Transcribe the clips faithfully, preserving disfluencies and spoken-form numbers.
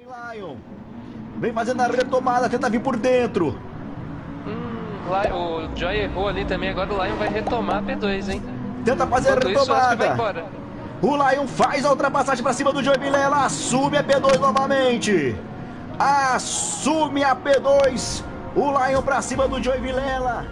Lion. Vem fazendo a retomada, tenta vir por dentro. Hum, lá, o Joy errou ali também, agora o Lion vai retomar a P dois, hein? Tenta fazer a Enquanto isso, o Asp vai retomada. embora. O Lion faz a ultrapassagem para cima do Joy Vilela, assume a P dois novamente. Assume a P dois. O Lion para cima do Joy Vilela.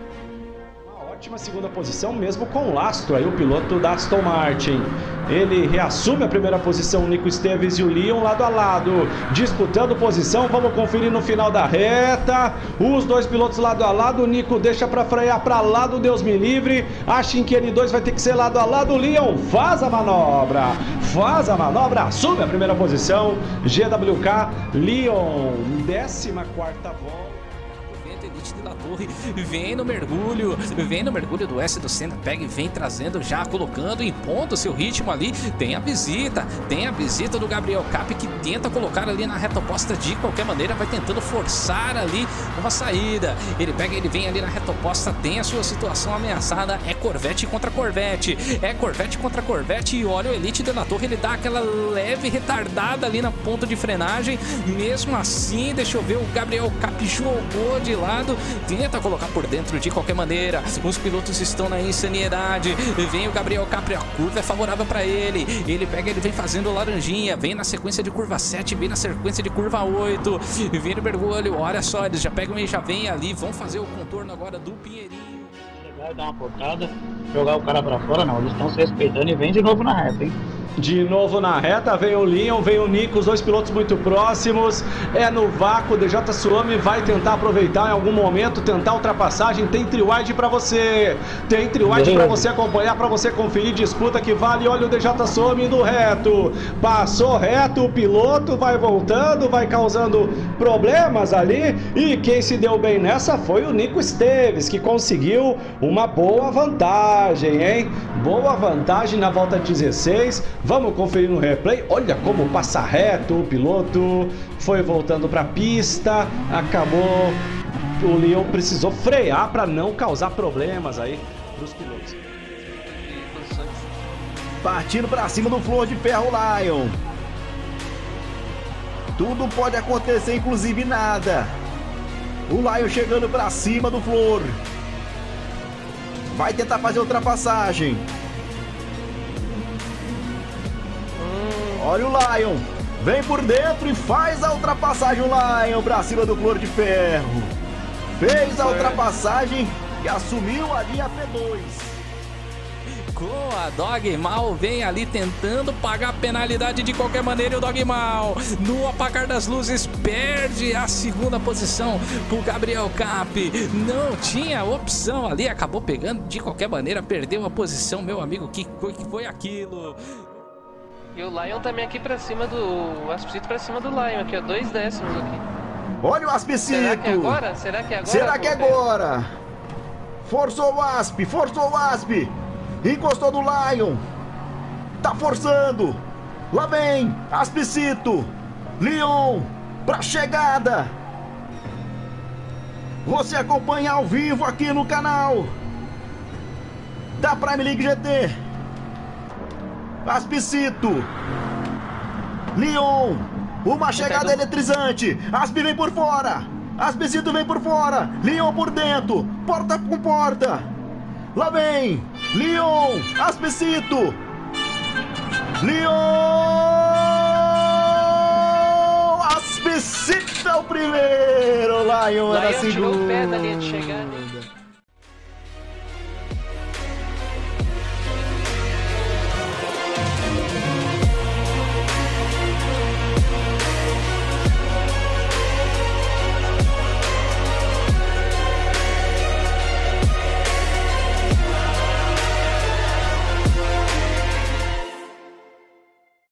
Ótima segunda posição, mesmo com o lastro aí, o piloto da Aston Martin. Ele reassume a primeira posição, o Nico Esteves e o Leon lado a lado, disputando posição. Vamos conferir no final da reta. Os dois pilotos lado a lado. O Nico deixa para frear para lá do Deus me livre. Acho que N dois vai ter que ser lado a lado. O Leon faz a manobra, faz a manobra, assume a primeira posição. G W K, Leon, décima quarta volta. Elite de La Torre vem no mergulho, vem no mergulho do S do Senna, pega e vem trazendo já, colocando, impondo seu ritmo ali. Tem a visita, tem a visita do Gabriel Cap, que tenta colocar ali na reta oposta de qualquer maneira, vai tentando forçar ali uma saída. Ele pega, ele vem ali na reta oposta, tem a sua situação ameaçada. É Corvette contra Corvette, é Corvette contra Corvette. E olha o Elite de La Torre, ele dá aquela leve retardada ali na ponta de frenagem. Mesmo assim, deixa eu ver, o Gabriel Cap jogou de lado, tenta colocar por dentro de qualquer maneira. Os pilotos estão na insanidade. Vem o Gabriel Capri, a curva é favorável para ele. Ele pega, ele vem fazendo laranjinha, vem na sequência de curva sete, vem na sequência de curva oito, vem no mergulho. Olha só, eles já pegam e já vem ali, vão fazer o contorno agora do Pinheirinho. Legal dar uma portada, jogar o cara para fora, não. Eles estão se respeitando e vem de novo na reta, hein? De novo na reta, vem o Leon, vem o Nico, os dois pilotos muito próximos. É no vácuo, o D J Suomi vai tentar aproveitar em algum momento, tentar ultrapassagem. Tem tri-wide pra você, tem tri-wide pra você acompanhar, pra você conferir, disputa que vale. Olha o D J Suomi indo reto, passou reto, o piloto vai voltando, vai causando problemas ali. E quem se deu bem nessa foi o Nico Esteves, que conseguiu uma boa vantagem, hein? Boa vantagem na volta dezesseis. Vamos conferir no replay. Olha como passa reto o piloto. Foi voltando para a pista. Acabou. O Leon precisou frear para não causar problemas aí para os pilotos. Partindo para cima do Flor de Ferro Lion. Tudo pode acontecer, inclusive nada. O Lion chegando para cima do Flor. Vai tentar fazer ultrapassagem. Olha o Lion, vem por dentro e faz a ultrapassagem. O Lion pra cima do Flor de Ferro. Fez a ultrapassagem e assumiu ali a P dois. Com a Dogmal, vem ali tentando pagar a penalidade de qualquer maneira. E o Dogmal, no apagar das luzes, perde a segunda posição pro Gabriel Cap. Não tinha opção ali, acabou pegando de qualquer maneira, perdeu a posição. Meu amigo, que foi, que foi aquilo? E o Lion também aqui pra cima do... O Aspcito pra cima do Lion aqui, ó. Dois décimos aqui. Olha o Aspcito. Será que é agora? Será que é agora? Será que é agora? Forçou o Asp, forçou o Asp. Encostou no Lion. Tá forçando. Lá vem Aspcito. Leon pra chegada. Você acompanha ao vivo aqui no canal da Prime League G T. Aspcito, Leon, uma chegada eletrizante. Asp vem por fora, Aspcito vem por fora, Leon por dentro, porta com porta. Lá vem Leon, Aspcito, Leon, Aspcito é o primeiro, Lion é na segunda. Tirou o pé da linha de chegada.